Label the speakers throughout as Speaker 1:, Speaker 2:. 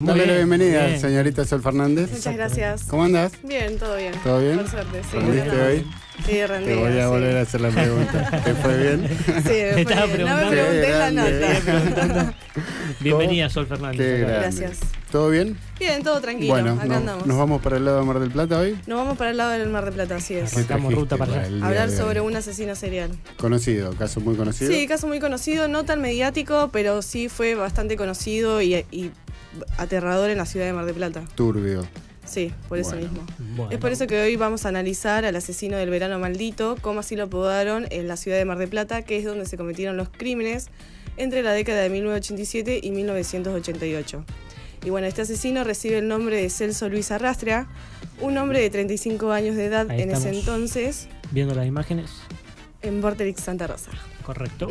Speaker 1: Dale la bienvenida,
Speaker 2: bien.
Speaker 1: señorita Sol Fernández.
Speaker 3: Muchas gracias.
Speaker 1: ¿Cómo andás?
Speaker 3: Bien, todo bien.
Speaker 1: ¿Todo bien?
Speaker 3: Por suerte, sí.
Speaker 1: ¿Rendiste hoy?
Speaker 3: Sí, rendí.
Speaker 1: Te voy a volver a hacer la pregunta. ¿Te fue bien?
Speaker 3: Sí, me fue
Speaker 2: Estaba
Speaker 3: bien. No me
Speaker 2: preguntando.
Speaker 3: pregunté
Speaker 1: Qué
Speaker 3: la
Speaker 1: grande.
Speaker 3: nota.
Speaker 2: Bienvenida, Sol Fernández.
Speaker 1: Qué grande.
Speaker 3: Gracias.
Speaker 1: ¿Todo bien?
Speaker 3: Bien, todo tranquilo.
Speaker 1: Bueno,
Speaker 3: Acá andamos.
Speaker 1: ¿nos vamos para el lado de Mar del Plata hoy?
Speaker 3: Nos vamos para el lado del Mar del Plata, así es.
Speaker 2: Arrancamos ruta para allá.
Speaker 1: el día
Speaker 3: Hablar
Speaker 1: de
Speaker 3: sobre
Speaker 1: hoy?
Speaker 3: un asesino serial.
Speaker 1: Conocido, caso muy conocido.
Speaker 3: Sí, caso muy conocido, no tan mediático, pero sí fue bastante conocido y aterrador en la ciudad de Mar del Plata.
Speaker 1: Turbio.
Speaker 3: Sí, por eso
Speaker 1: Bueno.
Speaker 3: mismo.
Speaker 2: Bueno,
Speaker 3: Es por eso que hoy vamos a analizar al asesino del verano maldito, como así lo apodaron en la ciudad de Mar del Plata, que es donde se cometieron los crímenes entre la década de 1987 y 1988. Y bueno, este asesino recibe el nombre de Celso Luis Arrastra, un hombre de 35 años de edad
Speaker 2: Ahí
Speaker 3: en ese
Speaker 2: estamos.
Speaker 3: entonces,
Speaker 2: viendo las imágenes,
Speaker 3: en Vorterix, Santa Rosa.
Speaker 2: correcto.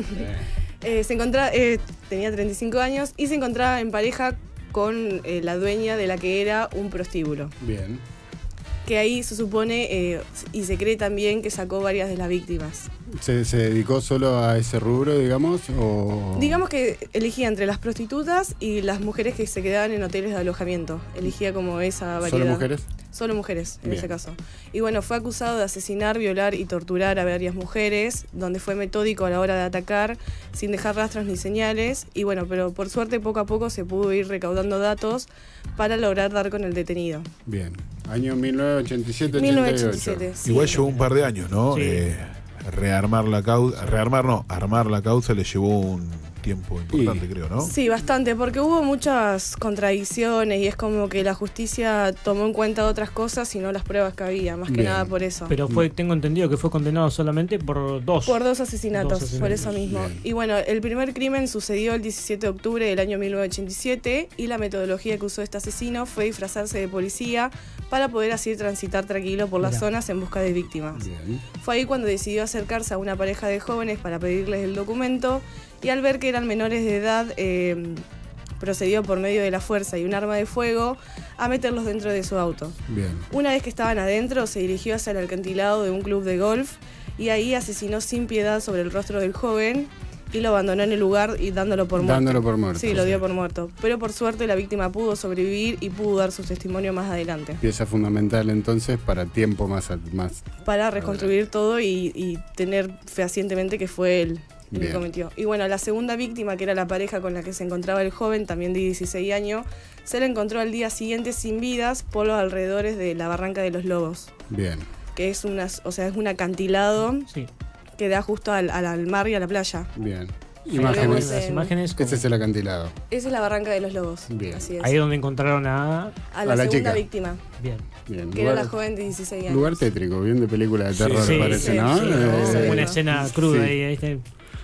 Speaker 3: Tenía 35 años y se encontraba en pareja con la dueña de la que era un prostíbulo.
Speaker 1: Bien.
Speaker 3: Que ahí se supone y se cree también que sacó varias de las víctimas.
Speaker 1: ¿Se dedicó solo a ese rubro, digamos? O...
Speaker 3: Digamos que elegía entre las prostitutas y las mujeres que se quedaban en hoteles de alojamiento. Elegía como esa variedad.
Speaker 1: ¿Solo mujeres?
Speaker 3: Solo mujeres, en
Speaker 1: Bien.
Speaker 3: ese caso. Y bueno, fue acusado de asesinar, violar y torturar a varias mujeres, donde fue metódico a la hora de atacar, sin dejar rastros ni señales. Y bueno, pero por suerte poco a poco se pudo ir recaudando datos para lograr dar con el detenido.
Speaker 1: Bien. Año 1987-88.
Speaker 3: 1987, sí.
Speaker 4: Igual llevó un par de años, ¿no?
Speaker 2: Sí.
Speaker 4: Armar la causa le llevó un tiempo importante, creo, ¿no?
Speaker 3: Sí, bastante, porque hubo muchas contradicciones y es como que la justicia tomó en cuenta otras cosas y no las pruebas que había, más que
Speaker 1: Bien.
Speaker 3: nada por eso.
Speaker 2: Pero tengo entendido que fue condenado solamente por dos.
Speaker 3: Por dos asesinatos, por eso mismo.
Speaker 1: Bien.
Speaker 3: Y bueno, el primer crimen sucedió el 17 de octubre del año 1987 y la metodología que usó este asesino fue disfrazarse de policía para poder así transitar tranquilo por las
Speaker 2: Mirá.
Speaker 3: zonas en busca de víctimas.
Speaker 1: Bien.
Speaker 3: Fue ahí cuando decidió acercarse a una pareja de jóvenes para pedirles el documento y al ver que eran menores de edad, procedió por medio de la fuerza y un arma de fuego a meterlos dentro de su auto.
Speaker 1: Bien.
Speaker 3: Una vez que estaban adentro, se dirigió hacia el acantilado de un club de golf y ahí asesinó sin piedad sobre el rostro del joven y lo abandonó en el lugar y dándolo por muerto.
Speaker 1: Dándolo por muerto.
Speaker 3: Sí, lo dio por muerto. Pero por suerte la víctima pudo sobrevivir y pudo dar su testimonio más adelante.
Speaker 1: Pieza fundamental entonces para tiempo más
Speaker 3: Para reconstruir todo y tener fehacientemente que fue él el que
Speaker 1: Bien.
Speaker 3: cometió. Y bueno, la segunda víctima, que era la pareja con la que se encontraba el joven, también de 16 años, se la encontró al día siguiente sin vidas por los alrededores de la Barranca de los Lobos,
Speaker 1: Bien.
Speaker 3: que es es un acantilado
Speaker 2: Sí.
Speaker 3: que da justo al mar y a la playa.
Speaker 1: Bien.
Speaker 3: Ahí
Speaker 1: Imágenes.
Speaker 3: vemos,
Speaker 2: Las imágenes.
Speaker 1: Ese es el acantilado.
Speaker 3: Esa es la Barranca de los Lobos.
Speaker 1: Bien.
Speaker 3: Así es.
Speaker 2: Ahí es donde encontraron a.
Speaker 3: A la
Speaker 1: a la
Speaker 3: segunda
Speaker 1: chica.
Speaker 3: víctima,
Speaker 2: Bien.
Speaker 1: Bien.
Speaker 3: que era la joven de 16 años.
Speaker 1: Lugar tétrico, bien de película de terror,
Speaker 2: Sí,
Speaker 1: parece,
Speaker 3: sí,
Speaker 1: ¿no?
Speaker 3: sí,
Speaker 2: Como
Speaker 3: sí.
Speaker 2: una escena cruda
Speaker 1: sí.
Speaker 2: ahí está.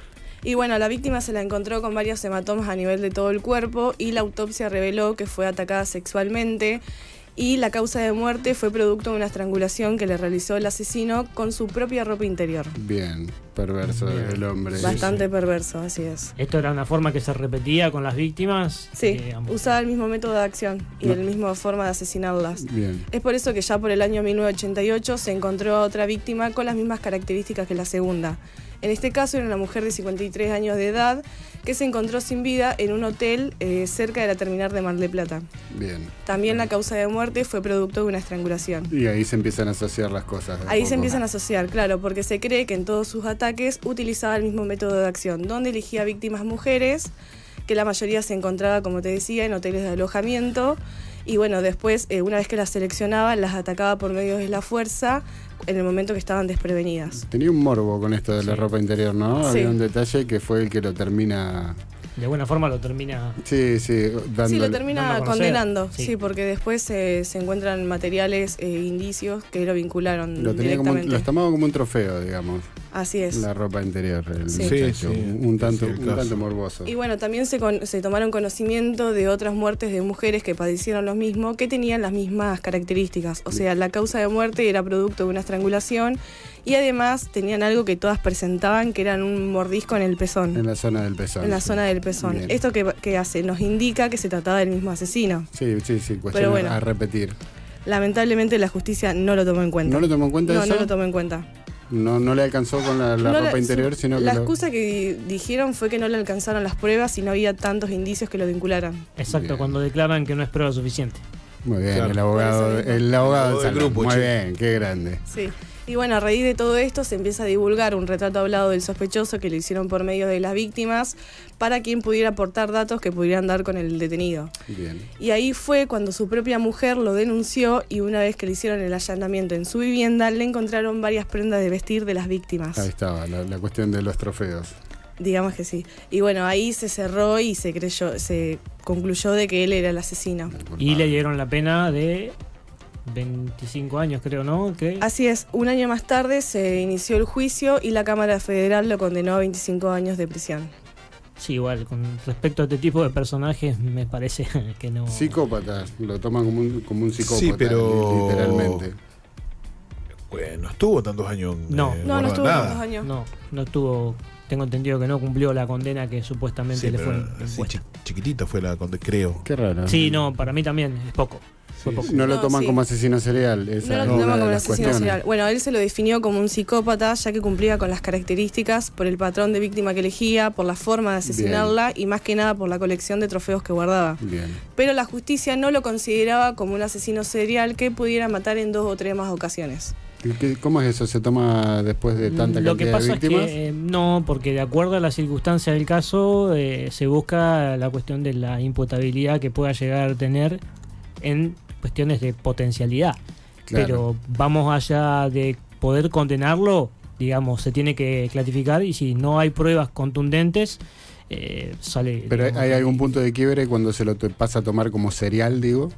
Speaker 3: Y bueno, la víctima se la encontró con varios hematomas a nivel de todo el cuerpo y la autopsia reveló que fue atacada sexualmente y la causa de muerte fue producto de una estrangulación que le realizó el asesino con su propia ropa interior.
Speaker 1: Bien, perverso
Speaker 2: Bien.
Speaker 1: el hombre.
Speaker 3: Bastante perverso, así es.
Speaker 2: Esto era una forma que se repetía con las víctimas.
Speaker 3: Sí,
Speaker 2: digamos.
Speaker 3: usaba el mismo método de acción y la misma forma de asesinarlas.
Speaker 1: Bien.
Speaker 3: Es por eso que ya por el año 1988 se encontró a otra víctima con las mismas características que la segunda. En este caso era una mujer de 53 años de edad que se encontró sin vida en un hotel cerca de la terminal de Mar del Plata.
Speaker 1: Bien.
Speaker 3: También la causa de muerte fue producto de una estrangulación.
Speaker 1: Y ahí se empiezan a asociar las cosas. de a
Speaker 3: Ahí
Speaker 1: poco.
Speaker 3: se empiezan a asociar, claro, porque se cree que en todos sus ataques utilizaba el mismo método de acción, donde elegía víctimas mujeres, que la mayoría se encontraba, como te decía, en hoteles de alojamiento. Y bueno, después, una vez que las seleccionaba, las atacaba por medio de la fuerza en el momento que estaban desprevenidas.
Speaker 1: Tenía un morbo con esto de la ropa interior, ¿no?
Speaker 3: Sí.
Speaker 1: Había un detalle que fue el que lo termina...
Speaker 2: De alguna forma lo termina.
Speaker 1: Sí, dándole...
Speaker 3: Sí, lo termina
Speaker 2: dando a conocer.
Speaker 3: condenando,
Speaker 2: Sí.
Speaker 3: sí, porque después se encuentran materiales, indicios que lo vincularon
Speaker 1: Lo tenía como
Speaker 3: directamente.
Speaker 1: lo tomaba como un trofeo, digamos,
Speaker 3: Así es.
Speaker 1: la ropa interior, el
Speaker 3: Sí.
Speaker 1: muchacho,
Speaker 4: Sí, sí,
Speaker 1: un tanto,
Speaker 4: es el
Speaker 1: un
Speaker 4: caso.
Speaker 1: tanto morboso.
Speaker 3: Y bueno, también se tomaron conocimiento de otras muertes de mujeres que padecieron lo mismo, que tenían las mismas características. O sea, la causa de muerte era producto de una estrangulación y además tenían algo que todas presentaban, que eran un mordisco en el pezón.
Speaker 1: En la zona del pezón.
Speaker 3: En la
Speaker 1: sí.
Speaker 3: zona del pezón.
Speaker 1: Bien.
Speaker 3: Esto que hace, nos indica que se trataba del mismo asesino.
Speaker 1: Sí, cuestión
Speaker 3: Pero bueno.
Speaker 1: a repetir.
Speaker 3: Lamentablemente la justicia no lo tomó en cuenta.
Speaker 1: ¿No lo tomó en cuenta
Speaker 3: No,
Speaker 1: eso?
Speaker 3: no lo tomó en cuenta.
Speaker 1: No le alcanzó con la
Speaker 3: No
Speaker 1: ropa interior, sino que
Speaker 3: la
Speaker 1: lo-
Speaker 3: excusa que dijeron fue que no le alcanzaron las pruebas y no había tantos indicios que lo vincularan.
Speaker 2: Exacto,
Speaker 1: Bien.
Speaker 2: cuando declaran que no es prueba suficiente.
Speaker 1: Muy bien,
Speaker 4: Claro.
Speaker 1: el abogado
Speaker 3: Por eso
Speaker 1: del
Speaker 4: del
Speaker 1: salón.
Speaker 4: grupo,
Speaker 1: Muy
Speaker 4: che.
Speaker 1: bien, qué grande.
Speaker 3: Sí. Y bueno, a raíz de todo esto se empieza a divulgar un retrato hablado del sospechoso que lo hicieron por medio de las víctimas para quien pudiera aportar datos que pudieran dar con el detenido.
Speaker 1: Bien.
Speaker 3: Y ahí fue cuando su propia mujer lo denunció y una vez que le hicieron el allanamiento en su vivienda le encontraron varias prendas de vestir de las víctimas.
Speaker 1: Ahí estaba, la cuestión de los trofeos.
Speaker 3: Digamos que sí. Y bueno, ahí se cerró y se concluyó de que él era el asesino.
Speaker 2: Y le dieron la pena de 25 años, creo, ¿no? Que
Speaker 3: Así es, un año más tarde se inició el juicio y la Cámara Federal lo condenó a 25 años de prisión.
Speaker 2: sí, igual, con respecto a este tipo de personajes, me parece que no.
Speaker 1: Psicópata, lo toman como un psicópata,
Speaker 4: Sí, pero-
Speaker 1: literalmente.
Speaker 4: Bueno, no estuvo tantos años.
Speaker 2: No.
Speaker 3: No
Speaker 4: guardado
Speaker 3: estuvo
Speaker 4: nada.
Speaker 3: tantos años.
Speaker 2: No estuvo. Tengo entendido que no cumplió la condena que supuestamente
Speaker 4: Sí,
Speaker 2: le fue
Speaker 4: pero sí,
Speaker 2: impuesta.
Speaker 4: chiquitita fue la condena, creo.
Speaker 1: Qué raro.
Speaker 2: Sí, no, para mí también es poco. Fue
Speaker 4: Sí,
Speaker 2: poco.
Speaker 4: sí.
Speaker 1: No lo
Speaker 3: No,
Speaker 1: toman
Speaker 3: sí.
Speaker 1: como asesino serial. Esa
Speaker 3: No lo
Speaker 1: es
Speaker 3: toman
Speaker 1: una de
Speaker 3: como un
Speaker 1: las
Speaker 3: asesino
Speaker 1: cuestiones.
Speaker 3: serial. Bueno, él se lo definió como un psicópata, ya que cumplía con las características por el patrón de víctima que elegía, por la forma de asesinarla y más que nada por la colección de trofeos que guardaba.
Speaker 1: Bien.
Speaker 3: Pero la justicia no lo consideraba como un asesino serial que pudiera matar en 2 o 3 más ocasiones.
Speaker 1: ¿Cómo es eso? ¿Se toma después de tanta
Speaker 2: Lo que
Speaker 1: cantidad
Speaker 2: pasa
Speaker 1: de
Speaker 2: es
Speaker 1: víctimas?
Speaker 2: que no, porque de acuerdo a las circunstancias del caso, se busca la cuestión de la imputabilidad que pueda llegar a tener en cuestiones de potencialidad.
Speaker 1: Claro.
Speaker 2: Pero vamos allá de poder condenarlo, digamos, se tiene que clasificar y si no hay pruebas contundentes, sale.
Speaker 1: Pero
Speaker 2: digamos,
Speaker 1: ¿hay algún punto de quiebre cuando se lo pasa a tomar como serial, digo?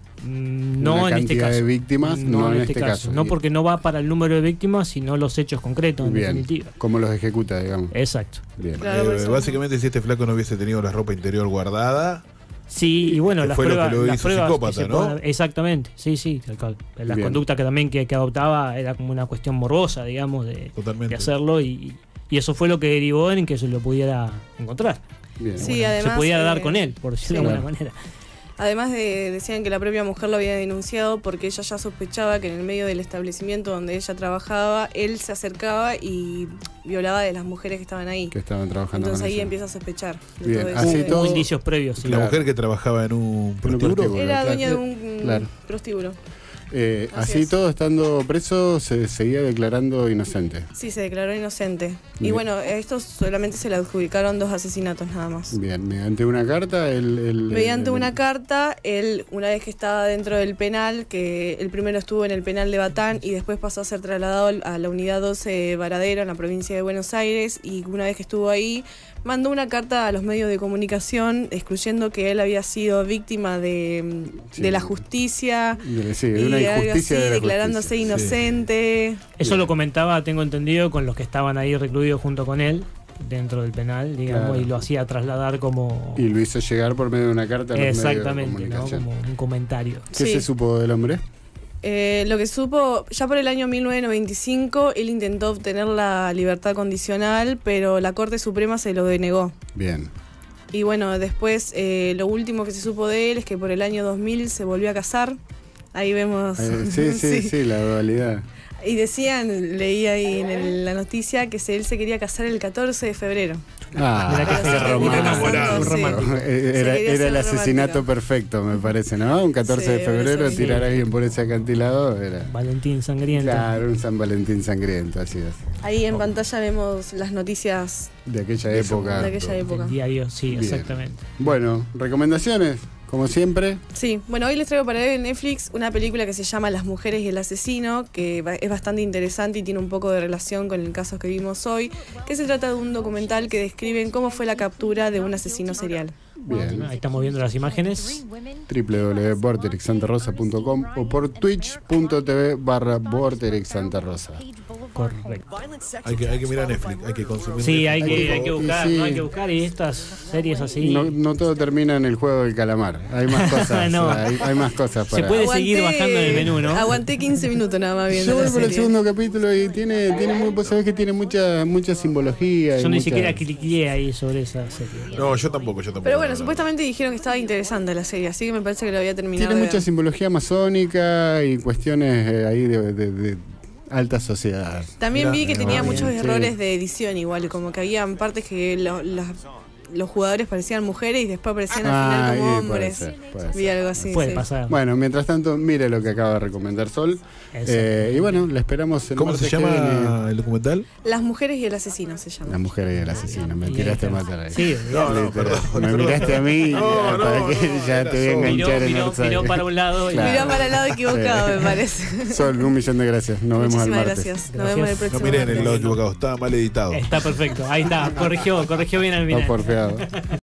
Speaker 2: No
Speaker 1: una
Speaker 2: en este
Speaker 1: cantidad
Speaker 2: caso.
Speaker 1: de víctimas, no en este caso.
Speaker 2: No porque no va para el número de víctimas, sino los hechos concretos, en
Speaker 1: Bien.
Speaker 2: definitiva.
Speaker 1: ¿Cómo los ejecuta, digamos?
Speaker 2: Exacto.
Speaker 1: Bien.
Speaker 3: Claro, por eso
Speaker 4: Básicamente, si este flaco no hubiese tenido la ropa interior guardada,
Speaker 2: Sí, y bueno,
Speaker 4: Que
Speaker 2: las
Speaker 4: fue lo
Speaker 2: pruebas,
Speaker 4: que lo
Speaker 2: las
Speaker 4: hizo
Speaker 2: pruebas
Speaker 4: psicópata,
Speaker 2: que se
Speaker 4: ¿no?
Speaker 2: puedan- exactamente, sí, tal cual. Las
Speaker 1: Bien.
Speaker 2: conductas que también que adoptaba era como una cuestión morbosa, digamos, de
Speaker 4: totalmente.
Speaker 2: hacerlo y eso fue lo que derivó en que se lo pudiera encontrar.
Speaker 1: Bien.
Speaker 3: Sí,
Speaker 2: se
Speaker 3: además,
Speaker 2: podía dar con él, por decirlo
Speaker 3: sí.
Speaker 2: de alguna manera.
Speaker 3: Además decían que la propia mujer lo había denunciado porque ella ya sospechaba que en el medio del establecimiento donde ella trabajaba, él se acercaba y violaba de las mujeres que estaban ahí.
Speaker 1: Que estaban trabajando
Speaker 3: Entonces
Speaker 1: con
Speaker 3: ahí
Speaker 1: ella.
Speaker 3: empieza a sospechar de
Speaker 1: Bien,
Speaker 3: todo eso.
Speaker 1: así
Speaker 2: Hubo
Speaker 1: todo-
Speaker 2: indicios previos, sí.
Speaker 4: La
Speaker 1: Claro.
Speaker 4: mujer que trabajaba en un prostíbulo.
Speaker 1: prostíbulo.
Speaker 3: Era
Speaker 1: Claro.
Speaker 3: dueña de un
Speaker 1: Claro.
Speaker 3: prostíbulo.
Speaker 1: Así
Speaker 3: Así es.
Speaker 1: todo, estando preso, se seguía declarando inocente.
Speaker 3: Sí, se declaró inocente. Y
Speaker 1: Bien.
Speaker 3: bueno, a estos solamente se le adjudicaron 2 asesinatos nada más.
Speaker 1: Bien, mediante una carta,
Speaker 3: Mediante una carta, él, una vez que estaba dentro del penal, que el primero estuvo en el penal de Batán y después pasó a ser trasladado a la unidad 12 Varadero en la provincia de Buenos Aires, y una vez que estuvo ahí, mandó una carta a los medios de comunicación excluyendo que él había sido víctima de
Speaker 1: Sí.
Speaker 3: la justicia
Speaker 1: Sí, de
Speaker 3: y
Speaker 1: una
Speaker 3: algo
Speaker 1: injusticia
Speaker 3: así,
Speaker 1: de la
Speaker 3: declarándose
Speaker 1: justicia.
Speaker 3: inocente.
Speaker 2: Eso
Speaker 1: Bien.
Speaker 2: lo comentaba, tengo entendido, con los que estaban ahí recluidos junto con él, dentro del penal, digamos,
Speaker 1: Claro.
Speaker 2: y lo hacía trasladar como...
Speaker 1: Y lo hizo llegar por medio de una carta a los medios de
Speaker 2: Exactamente, ¿no?
Speaker 1: comunicación.
Speaker 2: Como un comentario.
Speaker 1: ¿Qué
Speaker 3: Sí.
Speaker 1: se supo del hombre?
Speaker 3: Lo que supo, ya por el año 1995, él intentó obtener la libertad condicional, pero la Corte Suprema se lo denegó.
Speaker 1: Bien.
Speaker 3: Y bueno, después lo último que se supo de él es que por el año 2000 se volvió a casar. Ahí vemos.
Speaker 1: Sí, la dualidad.
Speaker 3: Y decían, leí ahí en la noticia, que él se quería casar el 14 de febrero.
Speaker 1: Ah,
Speaker 2: Mira que
Speaker 3: Pero
Speaker 2: fue
Speaker 3: se terminó
Speaker 2: romántico,
Speaker 3: casando,
Speaker 2: un
Speaker 3: sí.
Speaker 2: romántico.
Speaker 1: Era,
Speaker 3: Se quería
Speaker 1: era el
Speaker 3: ser
Speaker 1: asesinato
Speaker 3: romántico.
Speaker 1: perfecto, me parece, ¿no? Un 14
Speaker 3: Sí,
Speaker 1: de febrero,
Speaker 3: eso sí.
Speaker 1: tirar a alguien por ese acantilado era.
Speaker 2: Valentín Sangriento.
Speaker 1: Claro, un San Valentín sangriento, así es.
Speaker 3: Ahí en pantalla vemos las noticias
Speaker 1: De aquella
Speaker 4: De ese
Speaker 1: época.
Speaker 3: de aquella época.
Speaker 2: Del diario, sí,
Speaker 1: Bien.
Speaker 2: exactamente.
Speaker 1: Bueno, recomendaciones, como siempre.
Speaker 3: Sí, bueno, hoy les traigo para ver en Netflix una película que se llama Las mujeres y el asesino, que es bastante interesante y tiene un poco de relación con el caso que vimos hoy, que se trata de un documental que describe cómo fue la captura de un asesino serial.
Speaker 1: Bien.
Speaker 2: Ahí estamos viendo las imágenes.
Speaker 1: www.vorterixsantarosa.com o por twitch.tv/vorterixsantarosa.
Speaker 2: Correcto.
Speaker 4: Hay que mirar Netflix, hay que consumir.
Speaker 2: Sí,
Speaker 4: Netflix.
Speaker 2: hay que buscar,
Speaker 1: Sí.
Speaker 2: ¿no? Hay que buscar y estas series así.
Speaker 1: No todo termina en el juego del calamar. Hay más cosas.
Speaker 2: No.
Speaker 1: hay más cosas
Speaker 2: Se
Speaker 1: para.
Speaker 2: puede seguir bajando en el menú, ¿no?
Speaker 3: Aguanté 15 minutos nada más viendo
Speaker 1: Yo voy
Speaker 3: la
Speaker 1: por el
Speaker 3: serie.
Speaker 1: segundo capítulo y tiene vos sabés que tiene mucha simbología. y
Speaker 2: Yo ni
Speaker 1: mucha-
Speaker 2: siquiera cliqué ahí sobre esa serie.
Speaker 4: No, yo tampoco.
Speaker 3: Pero bueno,
Speaker 4: no.
Speaker 3: supuestamente dijeron que estaba interesante la serie, así que me parece que lo había terminado.
Speaker 1: Tiene
Speaker 3: de
Speaker 1: mucha
Speaker 3: ver.
Speaker 1: simbología masónica y cuestiones ahí de Alta sociedad.
Speaker 3: También vi que tenía
Speaker 1: bien,
Speaker 3: muchos
Speaker 1: sí.
Speaker 3: errores de edición igual, como que habían partes que los jugadores parecían mujeres y después aparecían al final como
Speaker 1: puede
Speaker 3: hombres.
Speaker 1: ser, puede
Speaker 3: Vi
Speaker 1: ser.
Speaker 3: algo así.
Speaker 2: Puede
Speaker 3: sí.
Speaker 2: pasar.
Speaker 1: Bueno, mientras tanto, mire lo que acaba de recomendar Sol. Y bueno, la esperamos el
Speaker 4: ¿Cómo se
Speaker 1: martes que viene.
Speaker 4: llama el documental?
Speaker 3: Las mujeres y el asesino se llama.
Speaker 1: La mujer y el asesino. Me
Speaker 2: Y
Speaker 1: tiraste a
Speaker 2: ahí está.
Speaker 1: matar ahí.
Speaker 2: Sí,
Speaker 4: No,
Speaker 1: Literal.
Speaker 4: perdón,
Speaker 1: Me
Speaker 4: perdón.
Speaker 1: miraste a mí para que ya
Speaker 4: era
Speaker 1: te voy a
Speaker 4: Sol.
Speaker 1: enganchar en
Speaker 2: miró para un lado y
Speaker 1: Claro.
Speaker 3: Miró para el lado equivocado, me parece.
Speaker 1: Sol, 1.000.000 de gracias. Nos vemos el
Speaker 3: Muchísimas
Speaker 1: martes.
Speaker 3: gracias. Nos
Speaker 2: Gracias.
Speaker 3: vemos el
Speaker 4: No
Speaker 3: próximo
Speaker 4: miren el
Speaker 3: martes.
Speaker 4: lado equivocado, estaba mal editado.
Speaker 2: está perfecto. Ahí está, corrigió bien al
Speaker 1: Está
Speaker 2: final.
Speaker 1: porfeado.